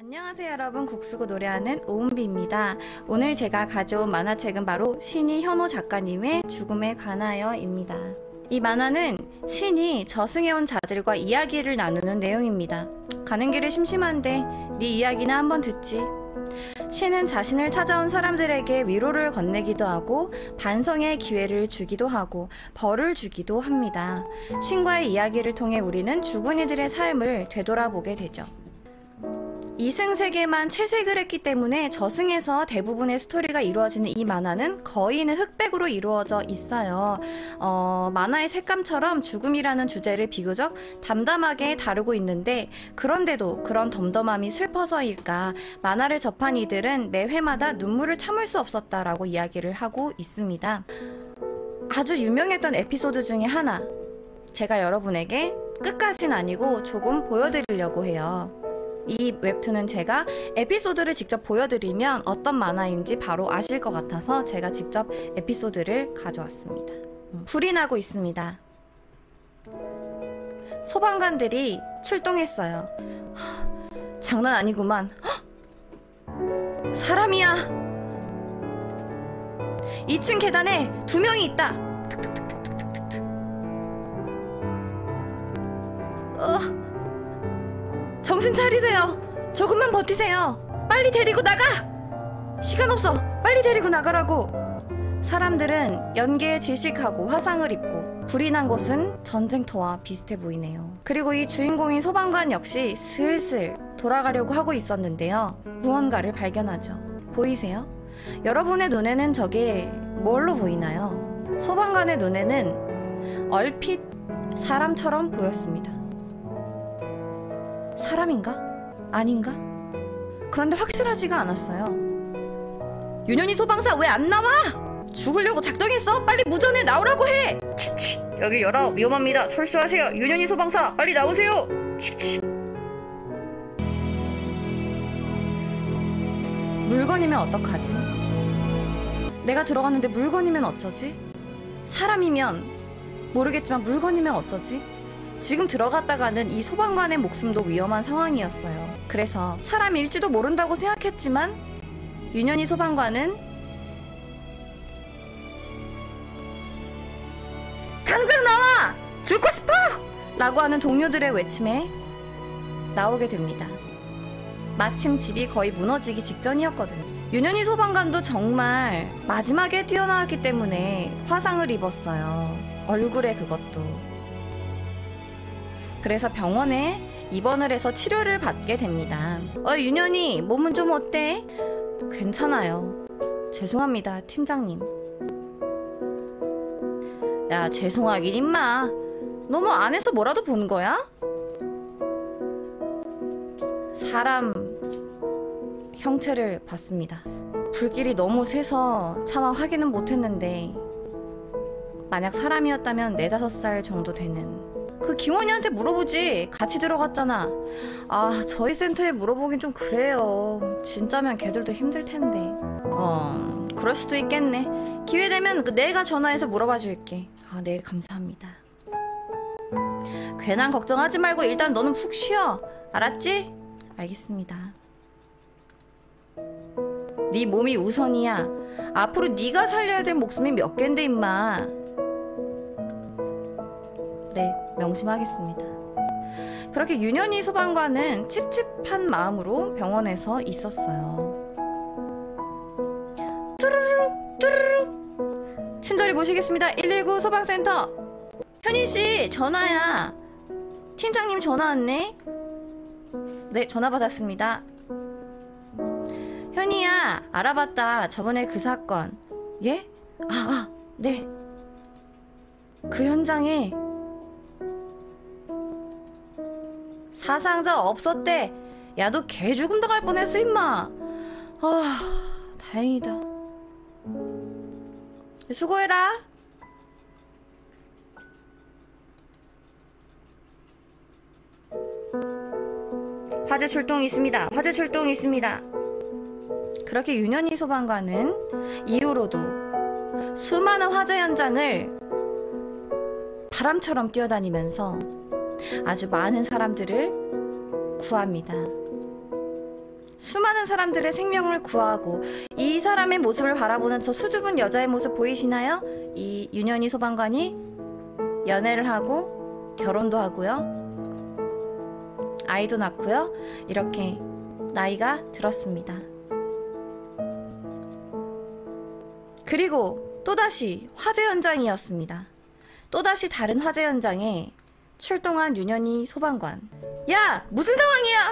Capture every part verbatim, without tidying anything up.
안녕하세요 여러분, 곡쓰고 노래하는 오은비입니다. 오늘 제가 가져온 만화책은 바로 신이 현호 작가님의 죽음에 관하여입니다. 이 만화는 신이 저승해온 자들과 이야기를 나누는 내용입니다. 가는 길에 심심한데 네 이야기나 한번 듣지. 신은 자신을 찾아온 사람들에게 위로를 건네기도 하고 반성의 기회를 주기도 하고 벌을 주기도 합니다. 신과의 이야기를 통해 우리는 죽은 이들의 삶을 되돌아보게 되죠. 이승세계만 채색을 했기 때문에 저승에서 대부분의 스토리가 이루어지는 이 만화는 거의는 흑백으로 이루어져 있어요. 어, 만화의 색감처럼 죽음이라는 주제를 비교적 담담하게 다루고 있는데, 그런데도 그런 덤덤함이 슬퍼서일까 만화를 접한 이들은 매 회마다 눈물을 참을 수 없었다라고 이야기를 하고 있습니다. 아주 유명했던 에피소드 중에 하나, 제가 여러분에게 끝까지는 아니고 조금 보여드리려고 해요. 이 웹툰은 제가 에피소드를 직접 보여드리면 어떤 만화인지 바로 아실 것 같아서 제가 직접 에피소드를 가져왔습니다. 불이 나고 있습니다. 소방관들이 출동했어요. 하, 장난 아니구만. 헉! 사람이야. 이 층 계단에 두 명이 있다. 어. 정신 차리세요. 조금만 버티세요. 빨리 데리고 나가. 시간 없어. 빨리 데리고 나가라고. 사람들은 연기에 질식하고 화상을 입고, 불이 난 곳은 전쟁터와 비슷해 보이네요. 그리고 이 주인공인 소방관 역시 슬슬 돌아가려고 하고 있었는데요. 무언가를 발견하죠. 보이세요? 여러분의 눈에는 저게 뭘로 보이나요? 소방관의 눈에는 얼핏 사람처럼 보였습니다. 사람인가? 아닌가? 그런데 확실하지가 않았어요. 윤현이 소방사 왜 안 나와? 죽으려고 작정했어? 빨리 무전에 나오라고 해! 여기 열어, 위험합니다. 철수하세요. 윤현이 소방사 빨리 나오세요. 물건이면 어떡하지? 내가 들어갔는데 물건이면 어쩌지? 사람이면 모르겠지만 물건이면 어쩌지? 지금 들어갔다가는 이 소방관의 목숨도 위험한 상황이었어요. 그래서 사람일지도 모른다고 생각했지만 윤현이 소방관은 당장 나와! 죽고 싶어! 라고 하는 동료들의 외침에 나오게 됩니다. 마침 집이 거의 무너지기 직전이었거든요. 윤현이 소방관도 정말 마지막에 뛰어나왔기 때문에 화상을 입었어요. 얼굴에 그것도. 그래서 병원에 입원을 해서 치료를 받게 됩니다. 어, 윤현이 몸은 좀 어때? 괜찮아요. 죄송합니다, 팀장님. 야, 죄송하긴 임마. 너 뭐 안에서 뭐라도 본 거야? 사람 형체를 봤습니다. 불길이 너무 세서 차마 확인은 못했는데, 만약 사람이었다면 네다섯 살 정도 되는. 그 기원이한테 물어보지. 같이 들어갔잖아. 아, 저희 센터에 물어보긴 좀 그래요. 진짜면 걔들도 힘들 텐데. 어, 그럴 수도 있겠네. 기회 되면 내가 전화해서 물어봐 줄게. 아, 네, 감사합니다. 괜한 걱정하지 말고 일단 너는 푹 쉬어. 알았지? 알겠습니다. 네 몸이 우선이야. 앞으로 네가 살려야 될 목숨이 몇 갠데 임마. 네, 명심하겠습니다. 그렇게 윤현이 소방관은 찝찝한 마음으로 병원에서 있었어요. 뚜루루 뚜루루. 친절히 모시겠습니다. 일일구 소방센터. 현희씨 전화야. 팀장님 전화 왔네. 네, 전화 받았습니다. 현희야, 알아봤다. 저번에 그 사건. 예? 아, 아, 네. 그 현장에 사상자 없었대. 야, 너 개죽음 당할 뻔했어 임마. 아, 다행이다. 수고해라. 화재 출동이 있습니다. 화재 출동이 있습니다. 그렇게 윤현이 소방관은 이후로도 수많은 화재 현장을 바람처럼 뛰어다니면서 아주 많은 사람들을 구합니다. 수많은 사람들의 생명을 구하고 이 사람의 모습을 바라보는 저 수줍은 여자의 모습 보이시나요? 이 윤현희 소방관이 연애를 하고 결혼도 하고요. 아이도 낳고요. 이렇게 나이가 들었습니다. 그리고 또다시 화재 현장이었습니다. 또다시 다른 화재 현장에 출동한 윤현희 소방관. 야! 무슨 상황이야!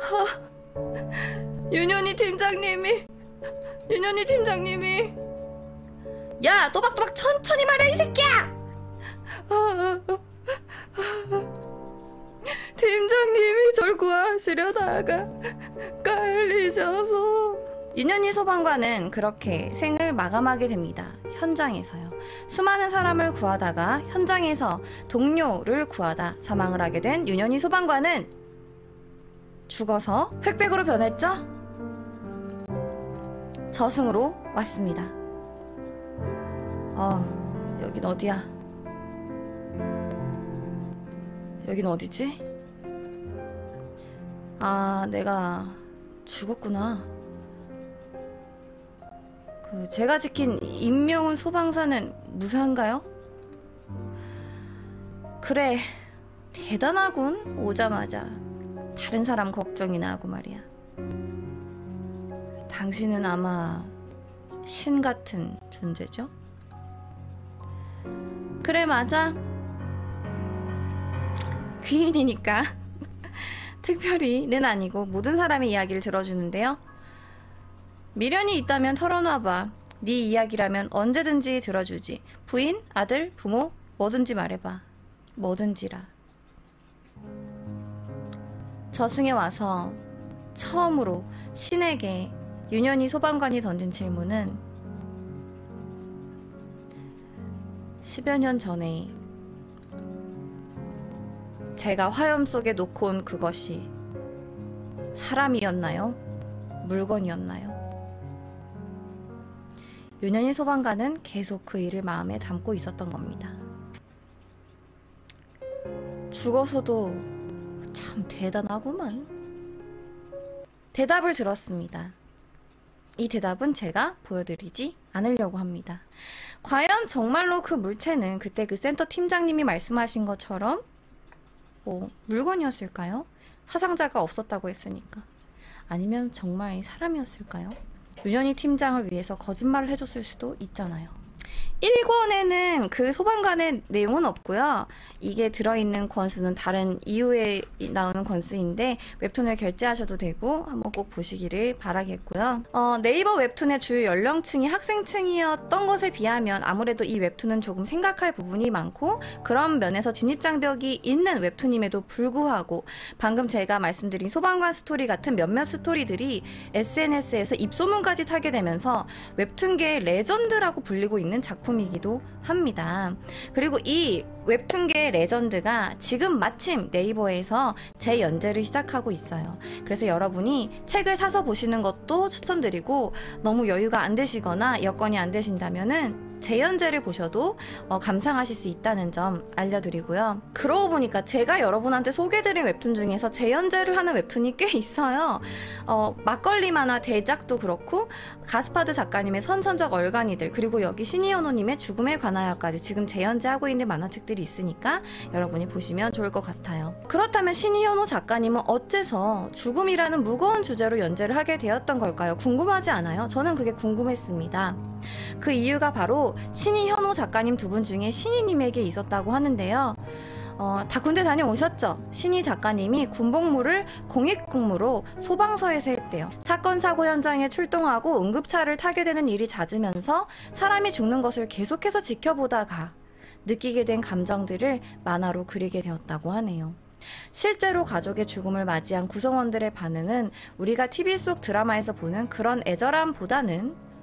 어, 윤현희 팀장님이 윤현희 팀장님이 야! 또박또박 천천히 말해 이 새끼야! 팀장님이 절 구하시려다가 깔리셔서. 윤현희 소방관은 그렇게 생을 마감하게 됩니다. 현장에서요. 수많은 사람을 구하다가 현장에서 동료를 구하다 사망을 하게 된 윤현희 소방관은 죽어서 흑백으로 변했죠? 저승으로 왔습니다. 어, 여긴 어디야? 여긴 어디지? 아, 내가 죽었구나. 그 제가 지킨 임명훈 소방사는 무사한가요? 그래, 대단하군. 오자마자 다른 사람 걱정이나 하고 말이야. 당신은 아마 신 같은 존재죠? 그래, 맞아. 귀인이니까 특별히는 아니고 모든 사람의 이야기를 들어주는데요. 미련이 있다면 털어놔봐. 네 이야기라면 언제든지 들어주지. 부인, 아들, 부모 뭐든지 말해봐. 뭐든지라. 저승에 와서 처음으로 신에게 윤현희 소방관이 던진 질문은 십여 년 전에 제가 화염 속에 놓고 온 그것이 사람이었나요? 물건이었나요? 윤현희 소방관은 계속 그 일을 마음에 담고 있었던 겁니다. 죽어서도 참 대단하구만. 대답을 들었습니다. 이 대답은 제가 보여드리지 않으려고 합니다. 과연 정말로 그 물체는 그때 그 센터 팀장님이 말씀하신 것처럼 뭐 물건이었을까요? 사상자가 없었다고 했으니까. 아니면 정말 사람이었을까요? 윤현희 팀장을 위해서 거짓말을 해줬을 수도 있잖아요. 일 권에는 그 소방관의 내용은 없고요. 이게 들어있는 권수는 다른 이후에 나오는 권수인데 웹툰을 결제하셔도 되고 한번 꼭 보시기를 바라겠고요. 어, 네이버 웹툰의 주요 연령층이 학생층이었던 것에 비하면 아무래도 이 웹툰은 조금 생각할 부분이 많고 그런 면에서 진입장벽이 있는 웹툰임에도 불구하고 방금 제가 말씀드린 소방관 스토리 같은 몇몇 스토리들이 에스엔에스에서 입소문까지 타게 되면서 웹툰계의 레전드라고 불리고 있는 작품이기도 합니다. 그리고 이 웹툰계의 레전드가 지금 마침 네이버에서 재연재를 시작하고 있어요. 그래서 여러분이 책을 사서 보시는 것도 추천드리고 너무 여유가 안 되시거나 여건이 안 되신다면은 재연재를 보셔도 어, 감상하실 수 있다는 점 알려드리고요. 그러고 보니까 제가 여러분한테 소개드린 웹툰 중에서 재연재를 하는 웹툰이 꽤 있어요. 어, 막걸리 만화 대작도 그렇고 가스파드 작가님의 선천적 얼간이들 그리고 여기 신이현호님의 죽음에 관하여까지 지금 재연재하고 있는 만화책들이 있으니까 여러분이 보시면 좋을 것 같아요. 그렇다면 신이현호 작가님은 어째서 죽음이라는 무거운 주제로 연재를 하게 되었던 걸까요? 궁금하지 않아요? 저는 그게 궁금했습니다. 그 이유가 바로 신이현호 작가님 두 분 중에 신이님에게 있었다고 하는데요. 어, 다 군대 다녀오셨죠? 신이 작가님이 군복무를 공익근무로 소방서에서 했대요. 사건 사고 현장에 출동하고 응급차를 타게 되는 일이 잦으면서 사람이 죽는 것을 계속해서 지켜보다가 느끼게 된 감정들을 만화로 그리게 되었다고 하네요. 실제로 가족의 죽음을 맞이한 구성원들의 반응은 우리가 티비 속 드라마에서 보는 그런 애절함보다는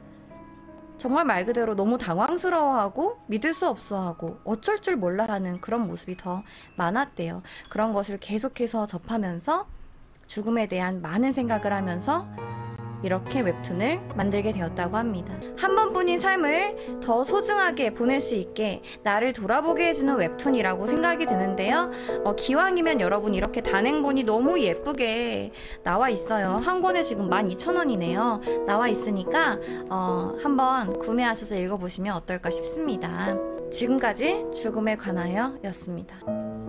정말 말 그대로 너무 당황스러워하고 믿을 수 없어하고 어쩔 줄 몰라 하는 그런 모습이 더 많았대요. 그런 것을 계속해서 접하면서 죽음에 대한 많은 생각을 하면서 이렇게 웹툰을 만들게 되었다고 합니다. 한 번뿐인 삶을 더 소중하게 보낼 수 있게 나를 돌아보게 해주는 웹툰이라고 생각이 드는데요. 어, 기왕이면 여러분 이렇게 단행본이 너무 예쁘게 나와 있어요. 한 권에 지금 만 이천 원이네요. 나와 있으니까 어, 한번 구매하셔서 읽어보시면 어떨까 싶습니다. 지금까지 죽음에 관하여 였습니다.